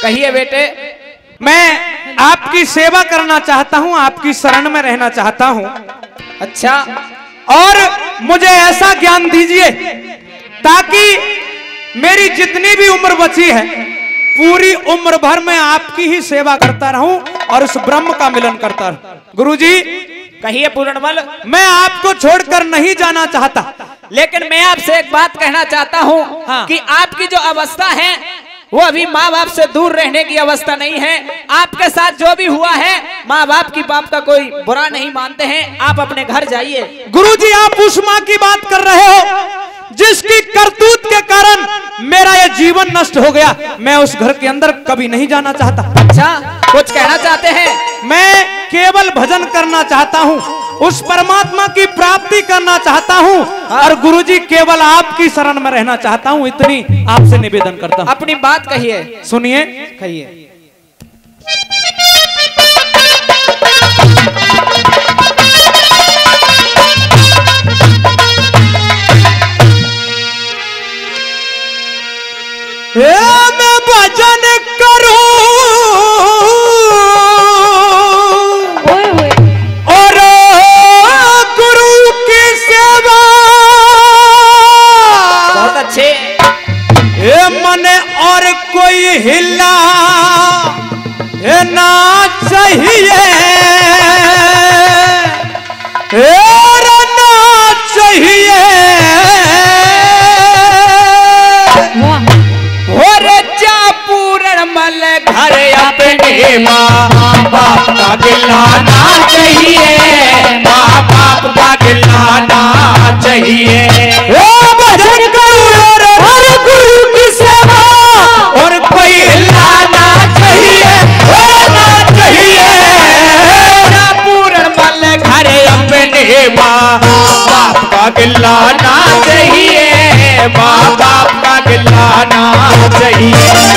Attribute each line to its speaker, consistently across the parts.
Speaker 1: कहिए बेटे।
Speaker 2: मैं आपकी सेवा करना चाहता हूँ, आपकी शरण में रहना चाहता हूँ।
Speaker 1: अच्छा,
Speaker 2: और मुझे ऐसा ज्ञान दीजिए ताकि मेरी जितनी भी उम्र बची है पूरी उम्र भर मैं आपकी ही सेवा करता रहूं और उस ब्रह्म का मिलन करता रहूं। गुरुजी
Speaker 1: कहिए पूर्णमल।
Speaker 2: मैं आपको छोड़कर नहीं जाना चाहता,
Speaker 1: लेकिन मैं आपसे एक बात कहना चाहता हूँ कि आपकी जो अवस्था है वो अभी माँ बाप से दूर रहने की अवस्था नहीं है। आपके साथ जो भी हुआ है माँ बाप की बात का कोई बुरा नहीं मानते हैं। आप अपने घर जाइए।
Speaker 2: गुरुजी आप उस माँ की बात कर रहे हो जिसकी करतूत के कारण मेरा ये जीवन नष्ट हो गया। मैं उस घर के अंदर कभी नहीं जाना चाहता।
Speaker 1: अच्छा, कुछ कहना चाहते हैं?
Speaker 2: मैं केवल भजन करना चाहता हूँ, उस परमात्मा की प्राप्ति करना चाहता हूँ और गुरुजी केवल आपकी शरण में रहना चाहता हूँ। इतनी आपसे निवेदन करता हूँ।
Speaker 1: अपनी बात कहिए।
Speaker 2: सुनिए।
Speaker 1: कहिए।
Speaker 2: मैं भजन करूं और गुरु की सेवा।
Speaker 1: बहुत अच्छे।
Speaker 2: मन और कोई हिला ना चाहिए, ना चाहिए।
Speaker 1: पूर्णमल घर अपने माँ बाप का गिलाना चाहिए, माँ बाप का गिलाना चाहिए।
Speaker 2: भजन करो और गुरु की सेवा और कोई हिलाना चाहिए, होना चाहिए।
Speaker 1: पूर्णमल घर अपने माँ बाप का गिलाना चाहिए, माँ बाप का गिलाना चाहिए।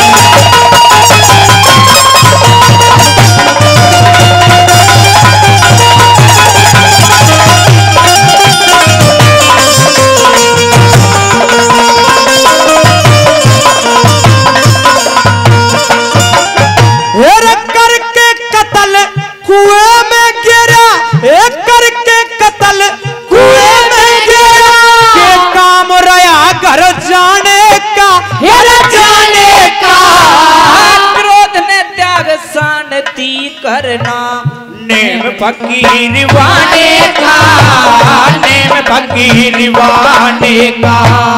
Speaker 2: करके कत्ल कुएं में गिरा, एक करके कत्ल कुएं में गिरा। के काम रहा घर जाने का, जाने का।
Speaker 1: क्रोध ने त्याग शांति करना, नेम फकीर वाने का, नेम फकीर वाने का।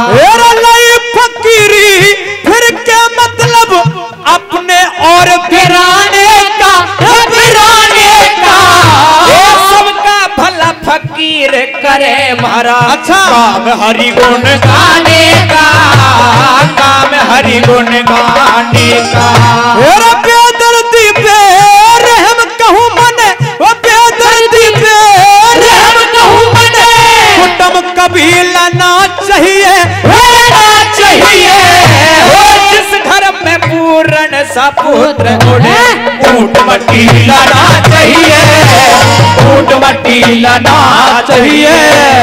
Speaker 2: फकीरी फिर क्या मतलब अपने और फिराने का, फिराने का।
Speaker 1: सबका भला फकीर करे मारा।
Speaker 2: अच्छा,
Speaker 1: काम हरि गुण गाने का, काम हरि गुण गाने का।
Speaker 2: बेदर्दी पे रहम कहूँ मने, वो बेदर्दी पे रहम कहूँ मने। कुटुंब कबीला ना चाहिए, रहना चाहिए।
Speaker 1: जिस घर में पूर्ण सा पुत्र उड़े, ऊंट मट्टी लाना चाहिए, ऊंट मट्टी लाना चाहिए।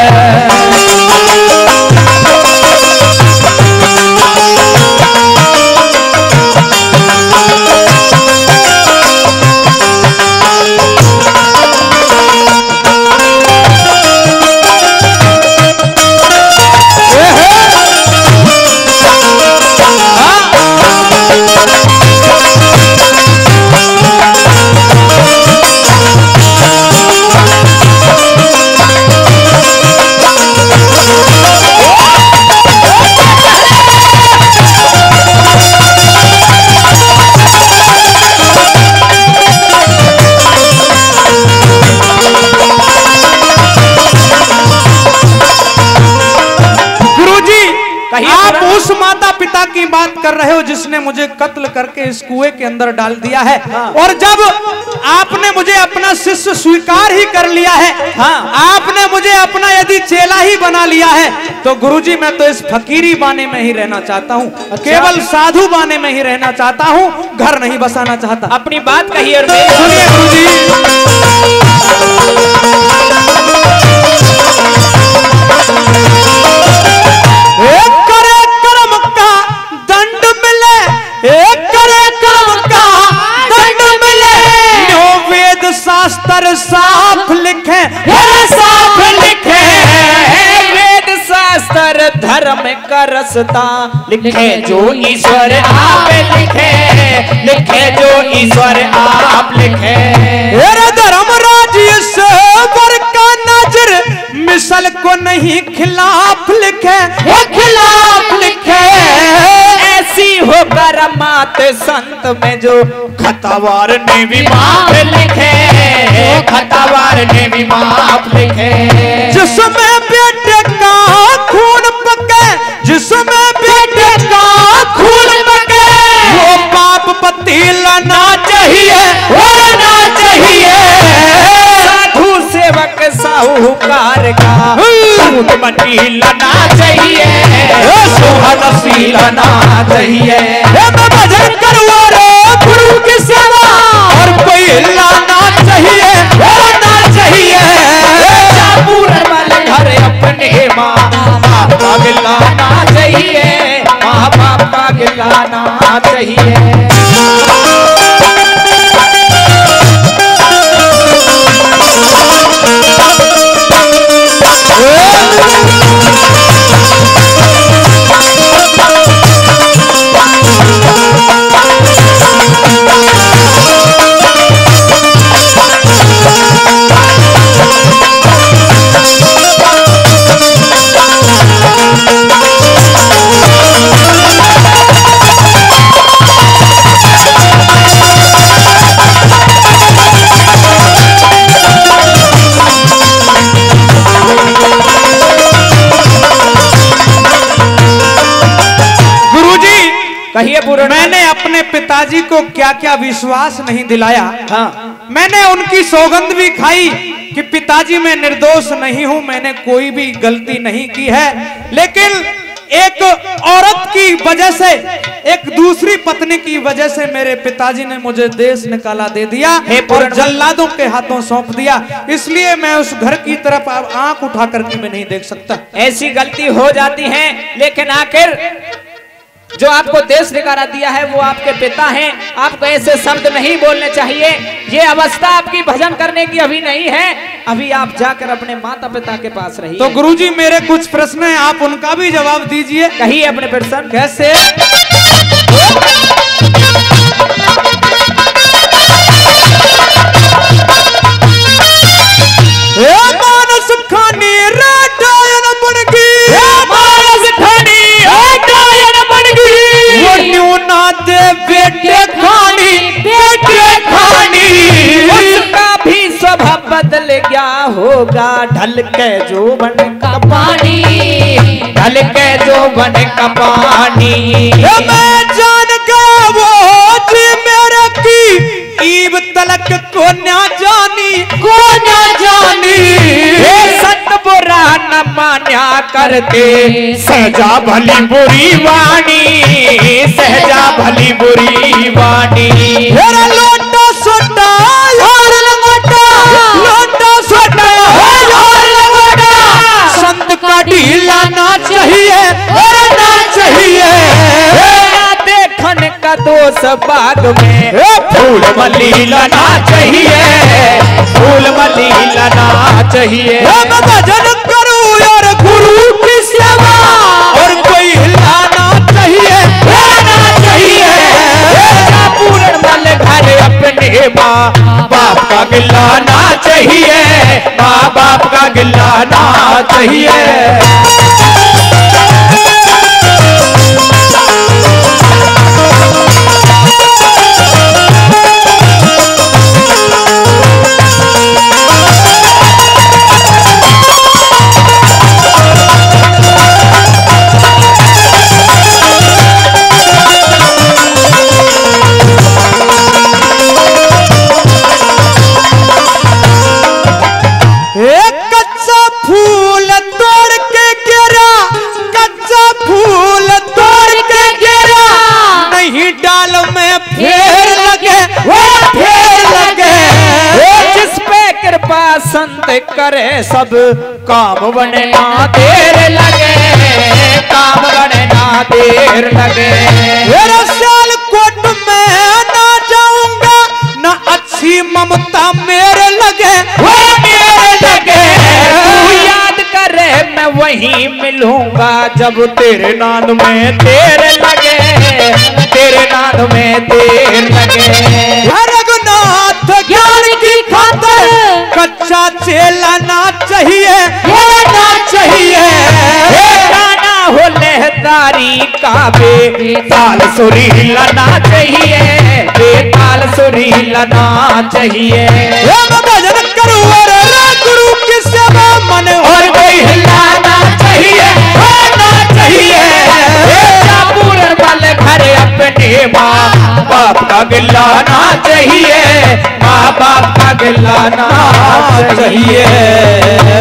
Speaker 2: आप उस माता पिता की बात कर रहे हो जिसने मुझे कत्ल करके इस कुएं के अंदर डाल दिया है। और जब आपने मुझे अपना शिष्य स्वीकार ही कर लिया है, आपने मुझे अपना यदि चेला ही बना लिया है, तो गुरुजी मैं तो इस फकीरी बाने में ही रहना चाहता हूँ। केवल साधु बाने में ही रहना चाहता हूँ, घर नहीं बसाना चाहता।
Speaker 1: अपनी बात कही और
Speaker 2: सुनिए गुरुजी। एक करे कर्म का दंड मिले, एक करे कर्म शास्त्र साफ लिखे,
Speaker 1: साफ लिखे, वेद शास्त्र धर्म का रस्ता लिखे जो ईश्वर आप लिखे, लिखे जो ईश्वर आप लिखे।
Speaker 2: धर्म राज्य से का नजर मिसल को नहीं खिलाफ लिखे,
Speaker 1: खिलाफ लिखे, ऐसी हो करामात संत में जो खतावार ने भी माफ लिखे, खतावार ने भी माफ लिखे।
Speaker 2: जिसमें बेटे का खून पके, जिसमें बेटे का खून पके, वो पाप पतीला ना चाहिए,
Speaker 1: होना चाहिए। साधु सेवक साहूकार का दूध मटीला ना चाहिए, सुहनशीला ना चाहिए।
Speaker 2: भजन करवा रे गुरु की सेवा और कोई हिलाना चाहिए, होना चाहिए।
Speaker 1: पूर्ण मल घर अपने माँ बाप का गिलाना चाहिए, माँ बाप का गिलाना चाहिए। कहिए पूर्ण।
Speaker 2: मैंने अपने पिताजी को क्या क्या विश्वास नहीं दिलाया।
Speaker 1: हाँ।
Speaker 2: मैंने उनकी सौगंध भी खाई कि पिताजी मैं निर्दोष नहीं हूं, मैंने कोई भी गलती नहीं की है, लेकिन एक औरत की वजह से, एक दूसरी पत्नी की वजह से मेरे पिताजी ने मुझे देश निकाला दे दिया और जल्लादों के हाथों सौंप दिया। इसलिए मैं उस घर की तरफ अब आंख उठा करके मैं नहीं देख सकता।
Speaker 1: ऐसी गलती हो जाती है, लेकिन आखिर जो आपको देश निकाला दिया है वो आपके पिता हैं। आपको ऐसे शब्द नहीं बोलने चाहिए। ये अवस्था आपकी भजन करने की अभी नहीं है, अभी आप जाकर अपने माता पिता के पास रहिए।
Speaker 2: तो गुरुजी मेरे कुछ प्रश्न हैं, आप उनका भी जवाब दीजिए।
Speaker 1: कहिए अपने प्रश्न।
Speaker 2: कैसे? मानस खानी राटायन बन गई,
Speaker 1: मानस खानी राटायन बन गई,
Speaker 2: वो न्यू ना दे बेटे खानी, बेटे खानी।
Speaker 1: उसका भी स्वभाव बदल गया होगा, ढल के जो बन का पानी, ढल के जो बन का पानी।
Speaker 2: मैं जान गया वो जी मेरे की ईब तलक को ना जानी, को ना जानी।
Speaker 1: सत बुरा न मान्या करते, सहजा भली बुरी वाणी, सहजा भली बुरी वाणी।
Speaker 2: मेरा लोटा सोटा यार लंगोटा, लोटा सोटा यार लंगोटा। संत का ढीला ना चाहिए, ना चाहिए।
Speaker 1: देखन का दोष बाग में फूल मली लाना चाहिए, फूल मली लाना चाहिए।
Speaker 2: मैं भजन करूं यार गुरु की सेवा और कोई हिलाना चाहिए, हिलाना चाहिए।
Speaker 1: पूर्ण मल घर अपने माँ बाप का गिलाना चाहिए, माँ बाप का गिलाना चाहिए। संत करे सब काम बने ना देर लगे, काम बने ना देर लगे।
Speaker 2: मेरा साल कोट में ना जाऊंगा, ना अच्छी ममता मेरे लगे,
Speaker 1: होगा जब तेरे नाद में देर लगे, तेरे नाद में देर लगे।
Speaker 2: रघुनाथ ज्ञान की खातर कच्चा चेला ना चाहिए, ना चाहिए।
Speaker 1: गाना हो लहदारी का बेताल सुरीला ना चाहिए, बेताल सुरीला ना चाहिए।
Speaker 2: भजन करूं और गुरु की सेवा मन
Speaker 1: और कोई हिलाना चाहिए, होना चाहिए। पूरे बल घर अपने माँ बाप का गिलाना चाहिए, माँ बाप का गिलाना चाहिए।